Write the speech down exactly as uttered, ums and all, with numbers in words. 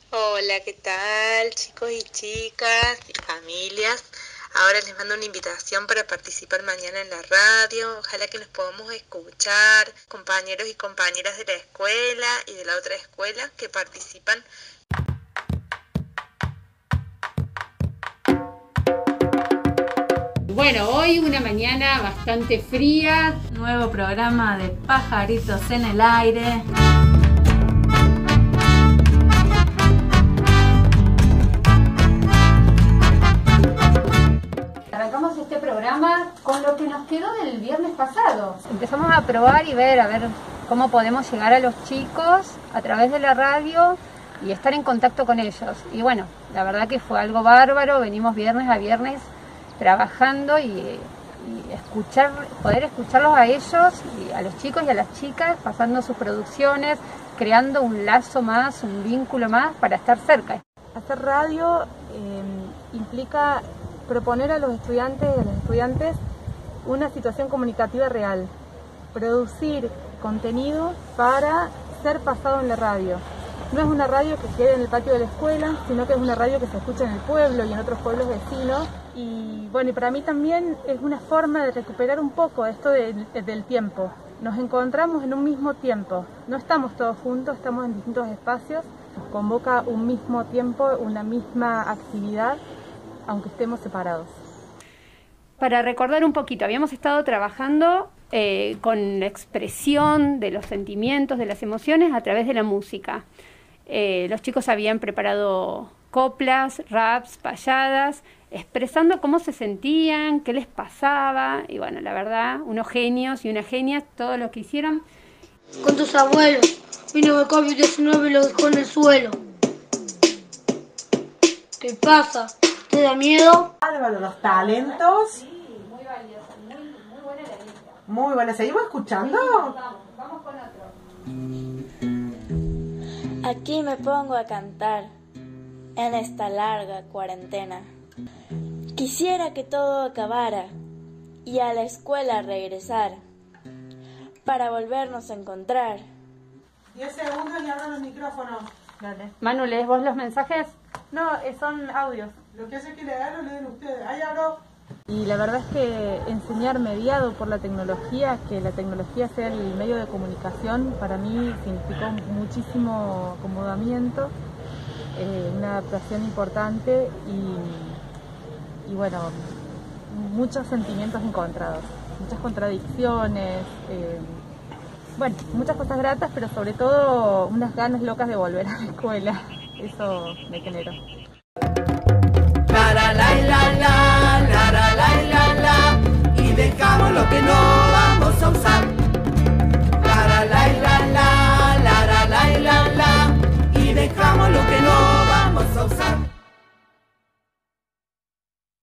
Hola, ¿qué tal, chicos y chicas y familias? Ahora les mando una invitación para participar mañana en la radio. Ojalá que nos podamos escuchar, compañeros y compañeras de la escuela y de la otra escuela que participan. Bueno, hoy una mañana bastante fría. Nuevo programa de Pajaritos en el Aire. Arrancamos este programa con lo que nos quedó del viernes pasado. Empezamos a probar y ver, a ver cómo podemos llegar a los chicos a través de la radio y estar en contacto con ellos. Y bueno, la verdad que fue algo bárbaro. Venimos viernes a viernes trabajando y, y escuchar, poder escucharlos a ellos, y a los chicos y a las chicas, pasando sus producciones, creando un lazo más, un vínculo más para estar cerca. Hacer radio eh, implica proponer a los estudiantes y a los estudiantes una situación comunicativa real, producir contenido para ser pasado en la radio. No es una radio que quede en el patio de la escuela, sino que es una radio que se escucha en el pueblo y en otros pueblos vecinos. Y bueno, y para mí también es una forma de recuperar un poco esto de, de, del tiempo. Nos encontramos en un mismo tiempo, no estamos todos juntos, estamos en distintos espacios. Nos convoca un mismo tiempo, una misma actividad, aunque estemos separados. Para recordar un poquito, habíamos estado trabajando eh, con la expresión de los sentimientos, de las emociones a través de la música. Eh, los chicos habían preparado coplas, raps, payadas, expresando cómo se sentían, qué les pasaba, y bueno, la verdad, unos genios y unas genias, todo lo que hicieron. Con tus abuelos, vino el COVID diecinueve y lo dejó en el suelo. ¿Qué pasa? ¿Te da miedo? Álvaro, los talentos. Sí, muy valiosa, muy, muy buena la lista. Muy buena, ¿seguimos escuchando? Vamos, vamos con otro. Aquí me pongo a cantar en esta larga cuarentena. Quisiera que todo acabara y a la escuela regresar para volvernos a encontrar. Diez segundos y abro los micrófonos. Dale. Manu, ¿lees vos los mensajes? No, eh, son audios. Lo que hace que le hagan lo leen ustedes. Ahí abro. Y la verdad es que enseñar mediado por la tecnología, que la tecnología sea el medio de comunicación, para mí significó muchísimo acomodamiento, eh, una adaptación importante y, y bueno, muchos sentimientos encontrados, muchas contradicciones, eh, bueno, muchas cosas gratas, pero sobre todo unas ganas locas de volver a la escuela. Eso me generó. La, la, la, la.